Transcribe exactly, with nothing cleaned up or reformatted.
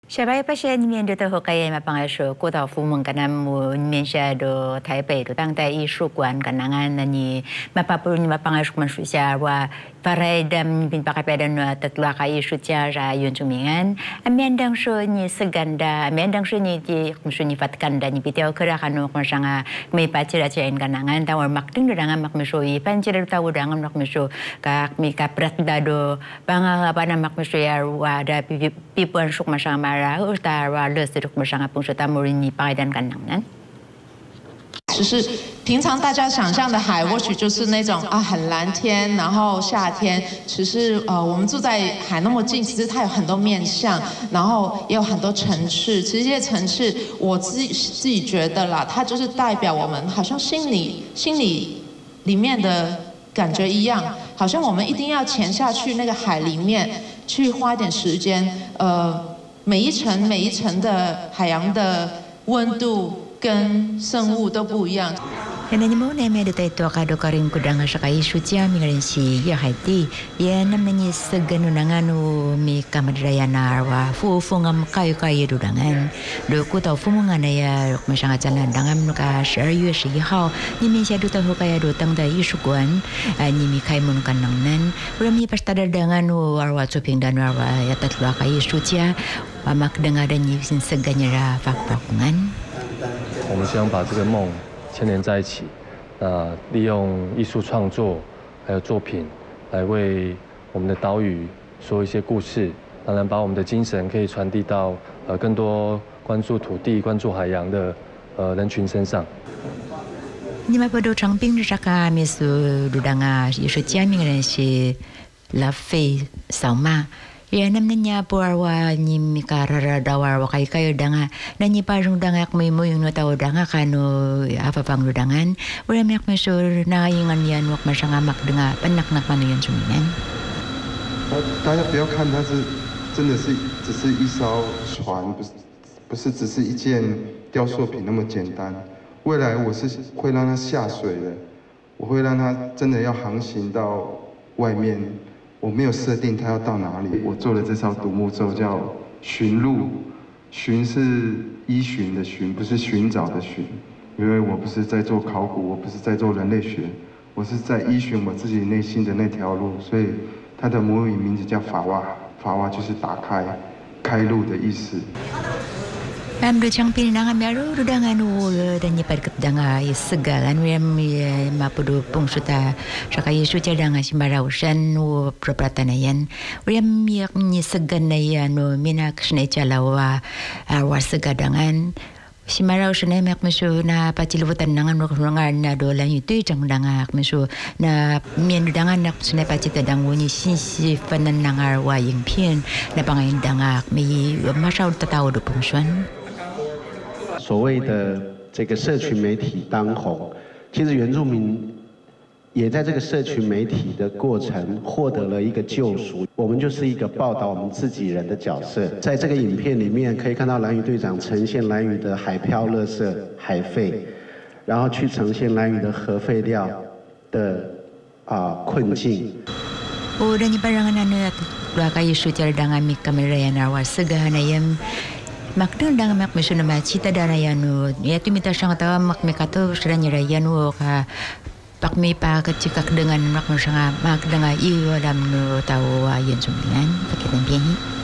Siya pa siya ni Miendo to kaya mapangasyo ko tao fumong kanam mo ni siya do Taipei do tang tai isu kuan kanangan na ni mapapuro ni mapangasyo man siya wa para dam bin pakapedan no tatlo ka isu siya ra yun tumingan amendang so ni seganda amendang so ni ti kumso ni fatkanda ni piteo kara kanu kung siya nga may pachira siya in kanangan tawar makting do nga makmeso i panchira tawo dangan makmeso ka mi kaprat dado pangapa na makmeso ya wa da pipuan suk masama utara wa乐死的我们上海碰说他们人你白单干能呢？ 只是平常大家想象的海，或许就是那种啊很蓝天，然后夏天。只是呃，我们住在海那么近，其实它有很多面向，然后也有很多层次。其实这些层次，我自己自己觉得啦，它就是代表我们好像心里心里里面的感觉一样，好像我们一定要潜下去那个海里面，去花点时间，呃。每一层每一层的海洋的温度跟生物都不一样。 Yan na mo na may dito ito akado ka rin ko dang sa kay Sutia mi rin si ya haiti. Yan nam ni sa ganu na ngano mi kamadraya na arwa fu fu ngam kayo kayo do dangan. Do ko taw fu nga na ya ma sanga chalan dangam no ka十二月十一号你mi siya do taw kaya do tang da isukuan ni mi kay mon kan nang nan. Ura mi pastada dangan no arwa chuping dan arwa ya tatlo kay Sutia pamak dengadan ni sin seganya ra fakpakungan. 我们希望把这个梦牵连在一起，那利用艺术创作还有作品来为我们的岛屿说一些故事，当然把我们的精神可以传递到呃更多关注土地、关注海洋的呃人群身上。 你们不都长滨的这个民俗路上啊，有时讲明人是拉菲扫码。Ya nam niya po arwa ni mikarara dawar wa kay kayo danga na ni parang danga may mo yung nataw danga kano apa pang ludangan wala mi ak mesur na ingan yan wak masanga mak danga panak nak mano yan suminan 大家不要看它是真的是只是一艘船，不是不是只是一件雕塑品那么简单。未来我是会让它下水的，我会让它真的要航行到外面。 我没有设定它要到哪里，我做了这艘独木舟叫寻路，寻是依循的寻，不是寻找的寻，因为我不是在做考古，我不是在做人类学，我是在依循我自己内心的那条路，所以它的母语名字叫法瓦，法瓦就是打开、开路的意思。 Am do chang pinang amero do dangan u dan ni perket danga isagalan we mapudo pungsuta sa kay sucha danga simbarausan u propratanayan we mi ni sagan na yan no minak sne chalawa wa sagadangan simarausan ay mak mesu na pacilutan nangan ro ngan na do lan itu chang danga mesu na mien dangan nak sne pacita dangu ni sisi fanan nangar wa ying pian na pangain danga mi masau tatao do pungsuan 所谓的这个社群媒体当红，其实原住民也在这个社群媒体的过程获得了一个救赎。我们就是一个报道我们自己人的角色，在这个影片里面可以看到兰屿队长呈现兰屿的海漂垃圾、海废，然后去呈现兰屿的核废料的啊、呃、困境。 O dan ni parang ano ya kayo sucar dengan mi kamera yan arwas segahanayam Makdang dang mak mesu nama cita dana yanu ya tu minta sang tawa mak mekato sedanya rayanu ka pak mi pa kecikak dengan mak mesanga mak dengan iyo dalam nu tahu ayen sumilan pakai tempiani